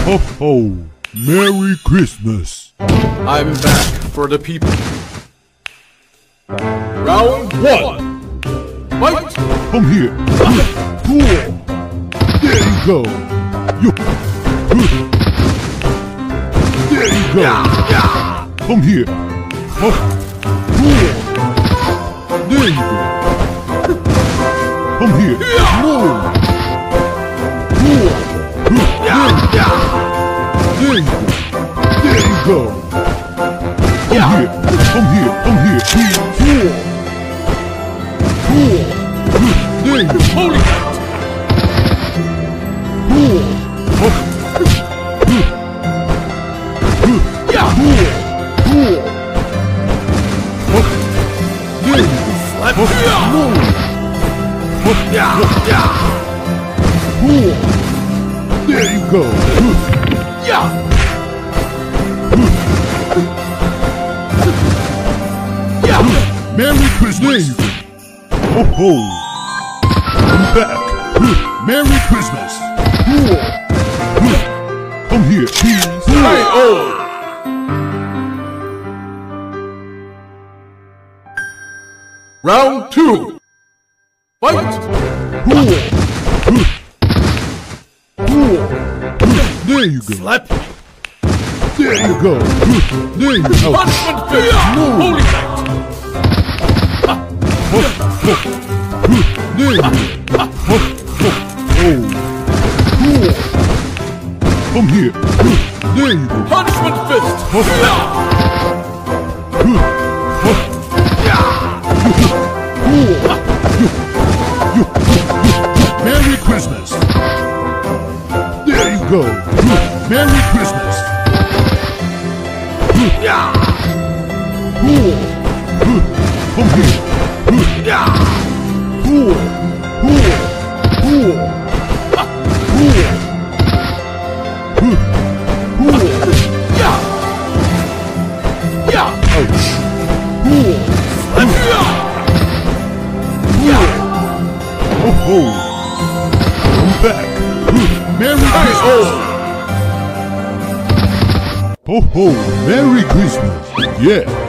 Ho ho! Merry Christmas! I'm back for the people. Round 1. Fight! Come here! Cool! There you go! There you go! Come here! Cool! There you go! Come here! Move! Cool! There you go! There you go! Come here! Come here! Come here! Cool! Cool! There you go! Holy cow! Cool! Yeah! Cool! There you go! Slap! Move! Yeah! Cool! There you go! Yeah! Yeah! Merry Christmas! Ho ho! I'm back! Merry Christmas! Come here! Hey-oh! Round 2. Fight! There you go! Slap! There you go! There you go! Punishment fair! Holy cow! There you go! Come here! There you go! Punishment fist! Merry Christmas! There you go! Merry Christmas! Come here! Ouch! Oh ho! I'm back! Merry Christmas! Ho ho! Merry Christmas! Yeah!